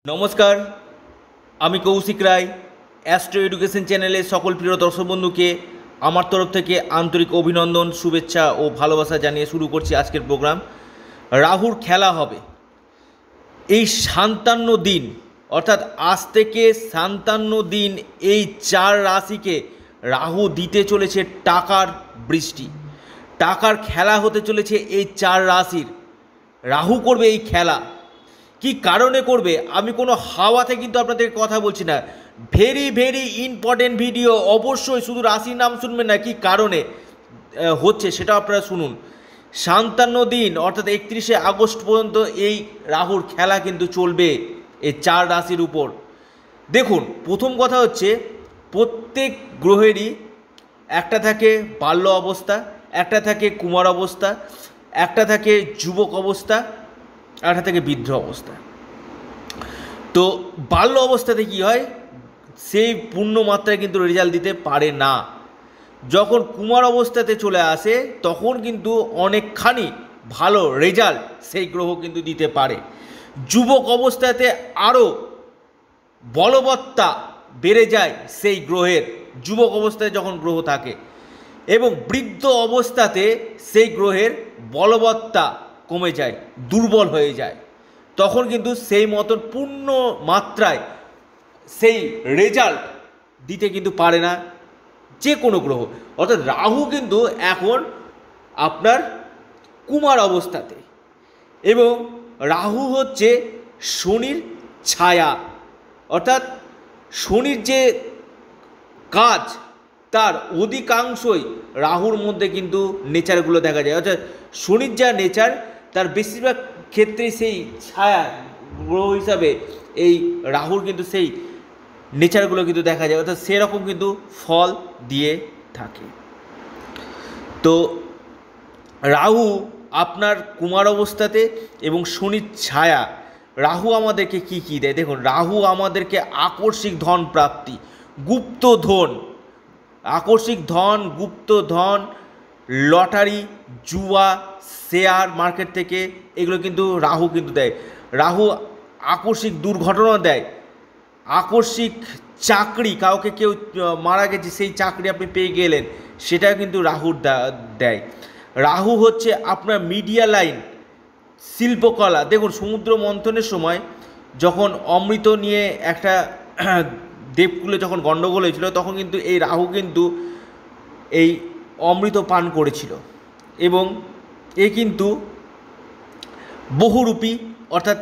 নমস্কার, আমি কৌশিক রায়। Astro education চ্যানেলের সকল প্রিয় দর্শক বন্ধুকে আমার তরফ থেকে আন্তরিক অভিনন্দন, শুভেচ্ছা ও ভালোবাসা জানিয়ে শুরু করছি আজকের প্রোগ্রাম। রাহুর খেলা হবে এই 57 দিন, অর্থাৎ আজ থেকে 57 দিন এই 4 রাশিকে রাহু দিতে চলেছে টাকার বৃষ্টি। টাকার খেলা হতে চলেছে এই 4 রাশির। রাহু করবে এই খেলা। কি কারণে করবে, আমি কোনো হাওয়াতে কিন্তু আপনাদের কথা বলছি না। Very very important video. অবশ্যই শুধু রাশির নাম শুনবেন না, কি কারণে হচ্ছে সেটা আপনারা শুনুন। 57 দিন অর্থাৎ 31শে আগস্ট পর্যন্ত এই রাহুর খেলা কিন্তু চলবে এই 4 রাশির উপর। দেখুন, প্রথম কথা হচ্ছে প্রত্যেক গ্রহেরই একটা থাকে বাল্য অবস্থা, একটা থাকে কুমার অবস্থা, একটা থাকে যুবক অবস্থা, একটা থেকে বৃদ্ধ অবস্থা। তো বাল্য অবস্থাতে কি হয়, সেই পূর্ণ মাত্রায় কিন্তু রেজাল্ট দিতে পারে না। যখন কুমার অবস্থাতে চলে আসে তখন কিন্তু অনেকখানি ভালো রেজাল্ট সেই গ্রহ কিন্তু দিতে পারে। যুবক অবস্থাতে আরও বলবত্তা বেড়ে যায় সেই গ্রহের, যুবক অবস্থায় যখন গ্রহ থাকে। এবং বৃদ্ধ অবস্থাতে সেই গ্রহের বলবত্তা কমে যায়, দুর্বল হয়ে যায়। তখন কিন্তু সেই মতন পূর্ণ মাত্রায় সেই রেজাল্ট দিতে কিন্তু পারে না যে কোনো গ্রহ। অর্থাৎ রাহু কিন্তু এখন আপনার কুমার অবস্থাতে, এবং রাহু হচ্ছে শনির ছায়া। অর্থাৎ শনির যে কাজ তার অধিকাংশই রাহুর মধ্যে কিন্তু নেচারগুলো দেখা যায়। অর্থাৎ শনির যা নেচার তার বেশিরভাগ ক্ষেত্রেই সেই ছায়া গ্রহ হিসাবে এই রাহুর কিন্তু সেই নেচারগুলো কিন্তু দেখা যায়। অর্থাৎ সেরকম কিন্তু ফল দিয়ে থাকে। তো রাহু আপনার কুমার অবস্থাতে এবং শনির ছায়া। রাহু আমাদেরকে কি কি দেয় দেখুন। রাহু আমাদেরকে আকস্মিক ধন প্রাপ্তি, গুপ্ত ধন, আকস্মিক ধন, গুপ্ত ধন, লটারি, জুয়া, শেয়ার মার্কেট থেকে এগুলো কিন্তু রাহু কিন্তু দেয়। রাহু আকস্মিক দুর্ঘটনা দেয়, আকস্মিক চাকরি, কাউকে কেউ মারা গেছে সেই চাকরি আপনি পেয়ে গেলেন, সেটাও কিন্তু রাহুর দেয়। রাহু হচ্ছে আপনার মিডিয়া লাইন, শিল্পকলা। দেখুন, সমুদ্র মন্থনের সময় যখন অমৃত নিয়ে একটা দেবকুলে যখন গণ্ডগোল হয়েছিল, তখন কিন্তু এই রাহু কিন্তু এই অমৃত পান করেছিল। এবং এ কিন্তু বহুরূপী, অর্থাৎ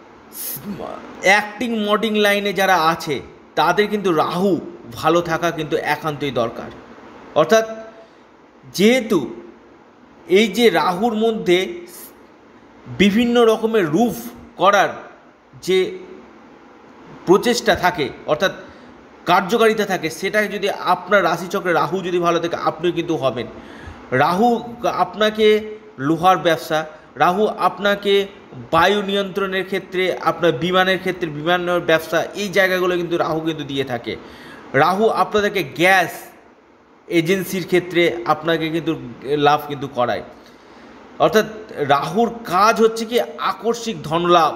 অ্যাক্টিং মডেলিং লাইনে যারা আছে তাদের কিন্তু রাহু ভালো থাকা কিন্তু একান্তই দরকার। অর্থাৎ যেহেতু এই যে রাহুর মধ্যে বিভিন্ন রকমের রূপ করার যে প্রচেষ্টা থাকে, অর্থাৎ কার্যকারিতা থাকে, সেটাকে যদি আপনার রাশিচক্রে রাহু যদি ভালো থাকে আপনিও কিন্তু হবেন। রাহু আপনাকে লোহার ব্যবসা, রাহু আপনাকে বায়ু নিয়ন্ত্রণের ক্ষেত্রে, আপনার বিমানের ক্ষেত্রে বিমানের ব্যবসা, এই জায়গাগুলো কিন্তু রাহু কিন্তু দিয়ে থাকে। রাহু আপনাদেরকে গ্যাস এজেন্সির ক্ষেত্রে আপনাকে কিন্তু লাভ কিন্তু করায়। অর্থাৎ রাহুর কাজ হচ্ছে কি আকস্মিক ধনলাভ।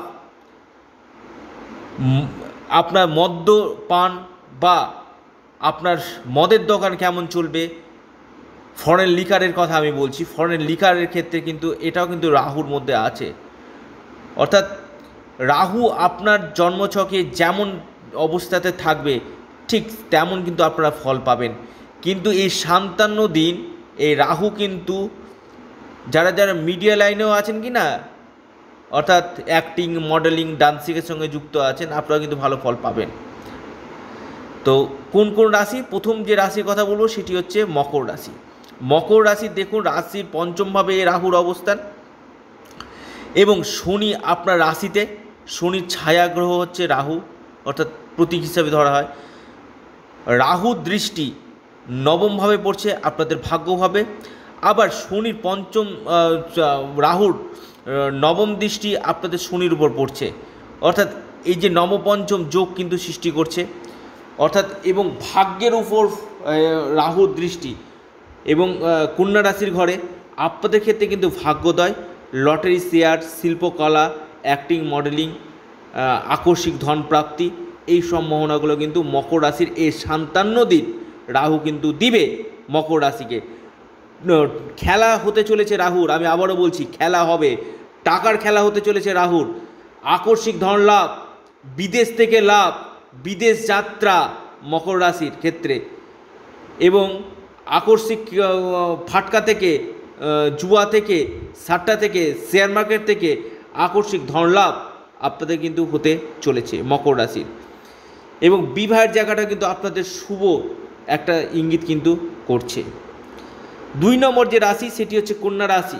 আপনার মদ্যপান বা আপনার মদের দোকান কেমন চলবে, ফরেন লিকারের কথা আমি বলছি, ফরেন লিকারের ক্ষেত্রে কিন্তু এটাও কিন্তু রাহুর মধ্যে আছে। অর্থাৎ রাহু আপনার জন্মছকে যেমন অবস্থাতে থাকবে ঠিক তেমন কিন্তু আপনারা ফল পাবেন। কিন্তু এই 57 দিন এই রাহু কিন্তু যারা যারা মিডিয়া লাইনেও আছেন কি না, অর্থাৎ অ্যাক্টিং, মডেলিং, ডান্সিংয়ের সঙ্গে যুক্ত আছেন, আপনারা কিন্তু ভালো ফল পাবেন। তো কোন কোন রাশি, প্রথম যে রাশির কথা বলবো সেটি হচ্ছে মকর রাশি। মকর রাশি দেখুন, রাশির পঞ্চমভাবে রাহুর অবস্থান, এবং শনি আপনার রাশিতে, শনির ছায়া গ্রহ হচ্ছে রাহু, অর্থাৎ প্রতীক হিসাবে ধরা হয়। রাহুর দৃষ্টি নবমভাবে পড়ছে, আপনাদের ভাগ্যভাবে। আবার শনির রাহুর নবম দৃষ্টি আপনাদের শনির উপর পড়ছে, অর্থাৎ এই যে নবপঞ্চম যোগ কিন্তু সৃষ্টি করছে। অর্থাৎ এবং ভাগ্যের উপর রাহুর দৃষ্টি, এবং কন্যা রাশির ঘরে আপনাদের ক্ষেত্রে কিন্তু ভাগ্যোদয়, লটারি, শেয়ার, শিল্পকলা, অ্যাক্টিং, মডেলিং, আকস্মিক ধন প্রাপ্তি, এই সম্ভাবনাগুলো কিন্তু মকর রাশির এই 57 দিন রাহু কিন্তু দিবে মকর রাশিকে। খেলা হতে চলেছে রাহুর, আমি আবারও বলছি খেলা হবে, টাকার খেলা হতে চলেছে রাহুর। আকস্মিক ধন লাভ, বিদেশ থেকে লাভ, বিদেশ যাত্রা মকর রাশির ক্ষেত্রে, এবং আকস্মিক ফাটকা থেকে, জুয়া থেকে, সাট্টা থেকে, শেয়ার মার্কেট থেকে আকস্মিক ধন লাভ আপনাদের কিন্তু হতে চলেছে মকর রাশির। এবং বিবাহের জায়গাটা কিন্তু আপনাদের শুভ একটা ইঙ্গিত কিন্তু করছে। 2 নম্বর যে রাশি সেটি হচ্ছে কন্যা রাশি।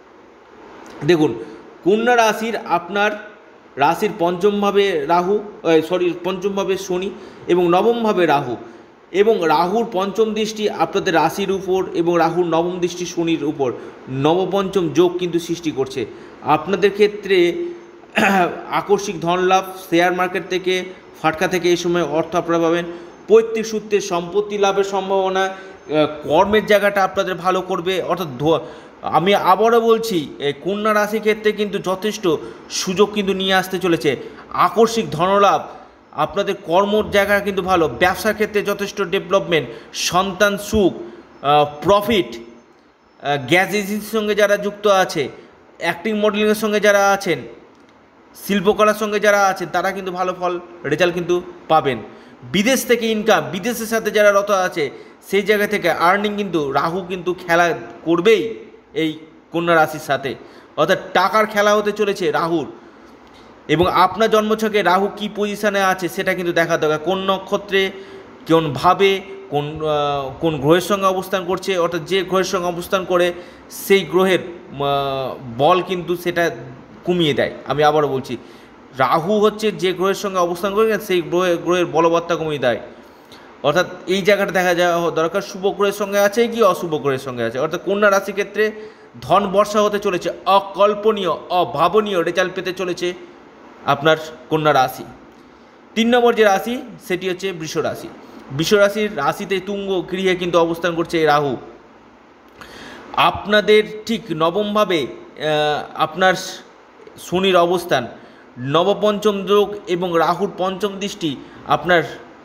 দেখুন, কন্যা রাশির আপনার রাশির পঞ্চমভাবে রাহু, পঞ্চমভাবে শনি এবং নবমভাবে রাহু, এবং রাহুর পঞ্চম দৃষ্টি আপনাদের রাশির উপর এবং রাহুর নবম দৃষ্টি শনির উপর নবপঞ্চম যোগ কিন্তু সৃষ্টি করছে। আপনাদের ক্ষেত্রে আকস্মিক ধন লাভ, শেয়ার মার্কেট থেকে, ফাটকা থেকে এই সময় অর্থ আপনারা পাবেন। পৈতৃক সূত্রে সম্পত্তি লাভের সম্ভাবনা, কর্মের জায়গাটা আপনাদের ভালো করবে। অর্থাৎ আমি আবারও বলছি, এই কন্যা রাশির ক্ষেত্রে কিন্তু যথেষ্ট সুযোগ কিন্তু নিয়ে আসতে চলেছে। আকস্মিক ধনলাভ, আপনাদের কর্মর জায়গা কিন্তু ভালো, ব্যবসার ক্ষেত্রে যথেষ্ট ডেভেলপমেন্ট, সন্তান সুখ, প্রফিট, গ্যাস এজেন্সির সঙ্গে যারা যুক্ত আছে, অ্যাক্টিং মডেলিংয়ের সঙ্গে যারা আছেন, শিল্পকলার সঙ্গে যারা আছেন, তারা কিন্তু ভালো ফল রেজাল্ট কিন্তু পাবেন। বিদেশ থেকে ইনকাম, বিদেশের সাথে যারা রত আছে সেই জায়গা থেকে আর্নিং কিন্তু রাহু কিন্তু খেলা করবেই এই কন্যা রাশির সাথে। অর্থাৎ টাকার খেলা হতে চলেছে রাহুর। এবং আপনার জন্মছকে রাহু কী পজিশানে আছে সেটা কিন্তু দেখা দরকার। কোন নক্ষত্রে, কোনভাবে, কোন গ্রহের সঙ্গে অবস্থান করছে, অর্থাৎ যে গ্রহের সঙ্গে অবস্থান করে সেই গ্রহের বল কিন্তু সেটা কমিয়ে দেয়। আমি আবারও বলছি, রাহু হচ্ছে যে গ্রহের সঙ্গে অবস্থান করে সেই গ্রহের বলবত্তা কমিয়ে দেয়। অর্থাৎ এই জায়গাটা দেখা যাওয়া দরকার শুভ গ্রহের সঙ্গে আছে কি অশুভ গ্রহের সঙ্গে আছে। অর্থাৎ কন্যা রাশির ক্ষেত্রে ধন বর্ষা হতে চলেছে, অকল্পনীয়, অভাবনীয় রেজাল্ট পেতে চলেছে আপনার কন্যা রাশি। 3 নম্বর যে রাশি সেটি হচ্ছে বৃষ রাশি। বৃষ রাশির রাশিতে তুঙ্গ গৃহে কিন্তু অবস্থান করছে রাহু। আপনাদের ঠিক নবমভাবে আপনার শনির অবস্থান, নবপঞ্চম যোগ এবং রাহুর পঞ্চম দৃষ্টি আপনার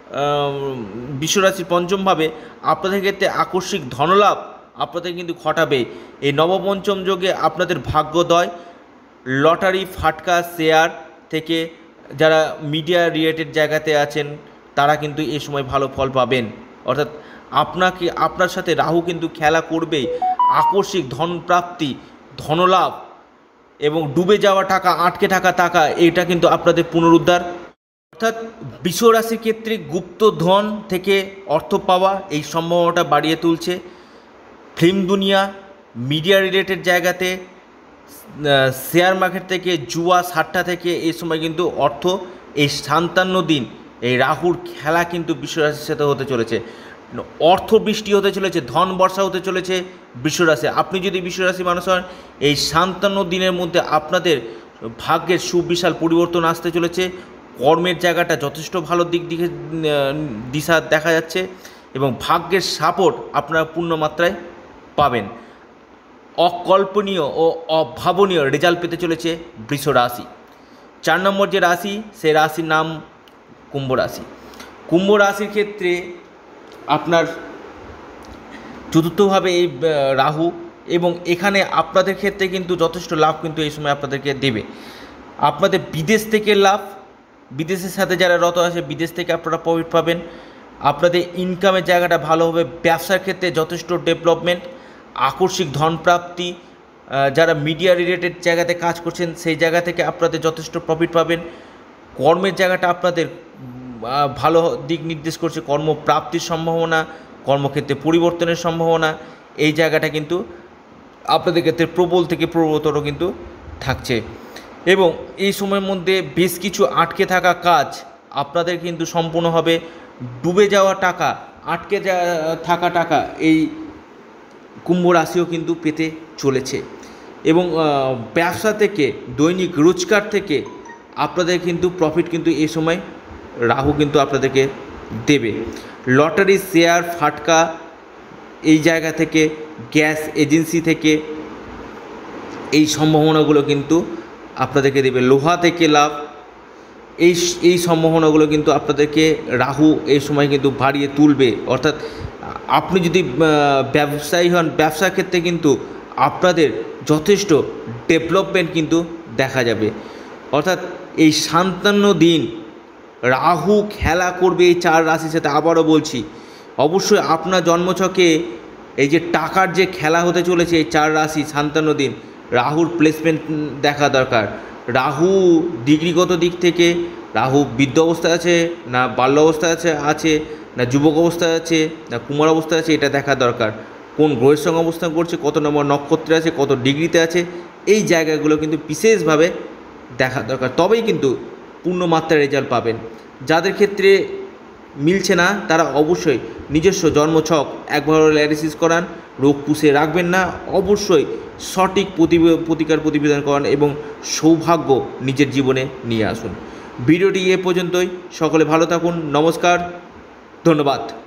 বিশ্বরাশির পঞ্চমভাবে আপনাদের ক্ষেত্রে আকস্মিক ধনলাভ আপনাদের কিন্তু ঘটাবে। এই নবপঞ্চম যোগে আপনাদের ভাগ্যোদয়, লটারি, ফাটকা, শেয়ার থেকে যারা মিডিয়া রিলেটেড জায়গাতে আছেন তারা কিন্তু এই সময় ভালো ফল পাবেন। অর্থাৎ আপনার সাথে রাহু কিন্তু খেলা করবে। আকস্মিক ধন প্রাপ্তি, ধনলাভ এবং ডুবে যাওয়া টাকা, আটকে থাকা টাকা, এটা কিন্তু আপনাদের পুনরুদ্ধার। অর্থাৎ বৃষ রাশির ক্ষেত্রে গুপ্ত ধন থেকে অর্থ পাওয়া এই সম্ভাবনাটা বাড়িয়ে তুলছে। ফিল্ম দুনিয়া, মিডিয়া রিলেটেড জায়গাতে, শেয়ার মার্কেট থেকে, জুয়া সাট্টা থেকে এই সময় কিন্তু অর্থ এই 57 দিন এই রাহুর খেলা কিন্তু বৃষ রাশির সাথে হতে চলেছে। অর্থ বৃষ্টি হতে চলেছে, ধন বর্ষা হতে চলেছে বৃষ রাশি। আপনি যদি বৃষ রাশি মানুষ হন, এই 57 দিনের মধ্যে আপনাদের ভাগ্যের সুবিশাল পরিবর্তন আসতে চলেছে। কর্মের জায়গাটা যথেষ্ট ভালো দিশা দেখা যাচ্ছে এবং ভাগ্যের সাপোর্ট আপনারা পূর্ণ মাত্রায় পাবেন। অকল্পনীয় ও অভাবনীয় রেজাল্ট পেতে চলেছে বৃষ রাশি। 4 নম্বর যে রাশি সেই রাশির নাম কুম্ভ রাশি। কুম্ভ রাশির ক্ষেত্রে আপনার চতুর্থভাবে এই রাহু, এবং এখানে আপনাদের ক্ষেত্রে কিন্তু যথেষ্ট লাভ কিন্তু এই সময় আপনাদেরকে দেবে। আপনাদের বিদেশ থেকে লাভ, বিদেশের সাথে যারা রত আছে বিদেশ থেকে আপনারা প্রফিট পাবেন। আপনাদের ইনকামের জায়গাটা ভালো হবে। ব্যবসার ক্ষেত্রে যথেষ্ট ডেভেলপমেন্ট, আকস্মিক ধন প্রাপ্তি, যারা মিডিয়া রিলেটেড জায়গাতে কাজ করছেন সেই জায়গা থেকে আপনাদের যথেষ্ট প্রফিট পাবেন। কর্মের জায়গাটা আপনাদের ভালো দিক নির্দেশ করছে, কর্মপ্রাপ্তির সম্ভাবনা, কর্মক্ষেত্রে পরিবর্তনের সম্ভাবনা, এই জায়গাটা কিন্তু আপনাদের ক্ষেত্রে প্রবল থেকে প্রবলতর কিন্তু থাকছে। এবং এই সময়ের মধ্যে বেশ কিছু আটকে থাকা কাজ আপনাদের কিন্তু সম্পূর্ণ হবে। ডুবে যাওয়া টাকা, আটকে থাকা টাকা এই কুম্ভ রাশিও কিন্তু পেতে চলেছে। এবং ব্যবসা থেকে, দৈনিক রোজগার থেকে আপনাদের কিন্তু প্রফিট কিন্তু এই সময় রাহু কিন্তু আপনাদেরকে দেবে। লটারি, শেয়ার, ফাটকা এই জায়গা থেকে, গ্যাস এজেন্সি থেকে এই সম্ভাবনাগুলো কিন্তু আপনাদেরকে দেবে। লোহা থেকে লাভ, এই এই সম্ভাবনাগুলো কিন্তু আপনাদেরকে রাহু এই সময় কিন্তু বাড়িয়ে তুলবে। অর্থাৎ আপনি যদি ব্যবসায়ী হন, ব্যবসার ক্ষেত্রে কিন্তু আপনাদের যথেষ্ট ডেভেলপমেন্ট কিন্তু দেখা যাবে। অর্থাৎ এই 57 দিন রাহু খেলা করবে এই 4 রাশির সাথে। আবারও বলছি, অবশ্যই আপনার জন্মছকে এই যে টাকার যে খেলা হতে চলেছে এই 4 রাশি 57 দিন, রাহুর প্লেসমেন্ট দেখা দরকার। রাহু ডিগ্রিগত দিক থেকে রাহু বৃদ্ধ অবস্থায় আছে না বাল্য অবস্থায় আছে না যুবক অবস্থায় আছে না কুমার অবস্থায় আছে, এটা দেখা দরকার। কোন গ্রহের সঙ্গে অবস্থান করছে, কত নম্বর নক্ষত্রে আছে, কত ডিগ্রিতে আছে, এই জায়গাগুলো কিন্তু বিশেষভাবে দেখা দরকার। তবেই কিন্তু পূর্ণমাত্রার রেজাল্ট পাবেন। যাদের ক্ষেত্রে মিলছে না তারা অবশ্যই নিজস্ব জন্মছক একবার অ্যানালিসিস করান, রোগ পুষে রাখবেন না, অবশ্যই সঠিক প্রতিবেদন করান এবং সৌভাগ্য নিজের জীবনে নিয়ে আসুন। ভিডিওটি এ পর্যন্তই। সকলে ভালো থাকুন। নমস্কার, ধন্যবাদ।